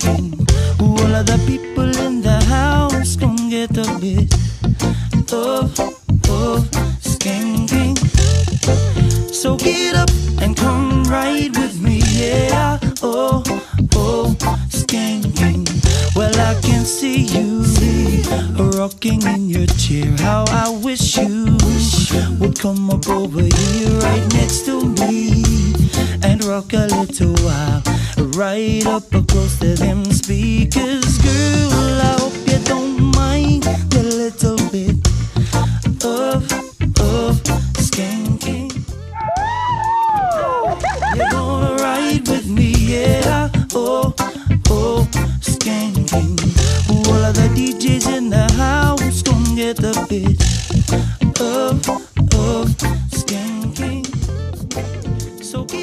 skanking. All of the people in the house gon' get a bit of skanking. So get up and come ride with me, yeah. Oh, skanking. Well, I can see you rocking in your chair. How I wish you would come up over here right next to me and rock a little while, right up close to them speakers. Girl, I hope you don't mind a little bit of skanking. You're gonna ride with me, yeah. Oh, skanking. All of the DJs in the house gon' get a bit of skanking. So